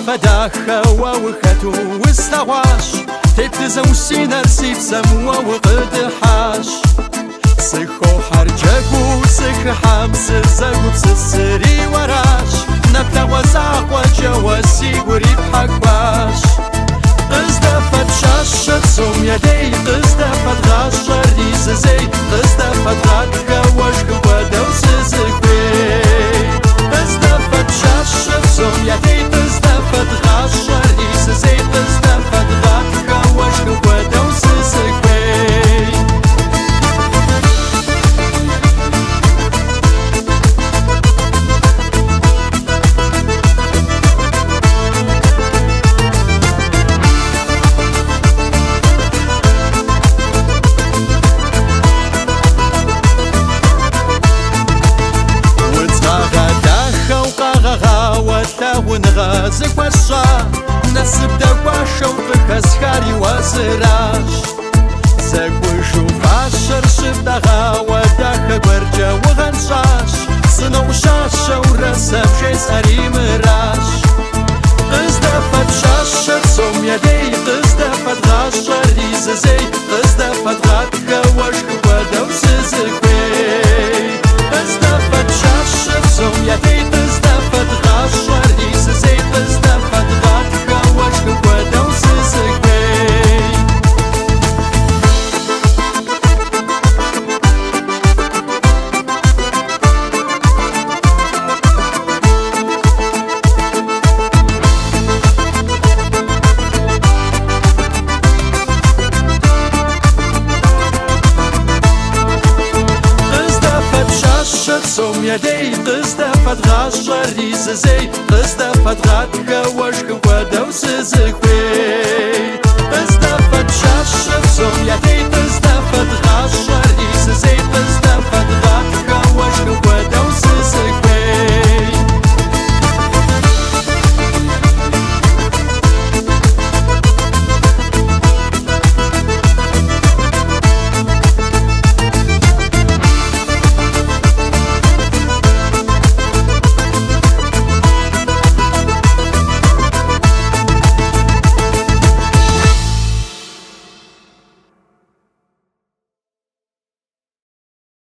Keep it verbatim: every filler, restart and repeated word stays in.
فداخة ووخته واستواش تبتزو سينر سيب سموة وقدحاش سخو حرجكو سخ حمس زغو تسسري وراش نبتا وزاق وجواسي قريب حقباش قزدفت شاشة سوم يدي قزدفت غاشر ريز زي قزدفت غاتك وشك ودوس زكوي قزدفت شاشة سوم يدي قزدفت غاشر ريز زي قزدفت غاتك وشك ودوس زكوي ونغازك وشا نسب دقوا شوق كسخاري وزراش زقو شوفاشر شب دغا وداك ورجا وغنشاش سنو شاشة ورسب شي ساري مراش قزدفت شاشة سوم يدي قزدفت غاشر ريز زي قزدفت غاتك وشك ودوس زكوي قزدفت شاشة سوم يدي قزدفت غاشر ريز زي قزدفت غاتك وشك ودوس زكوي سوم يدي قزدفت غاشر ريز زي قزدفت غاتك وشك ودوس زكوي قزدفت شاشة سوم يدي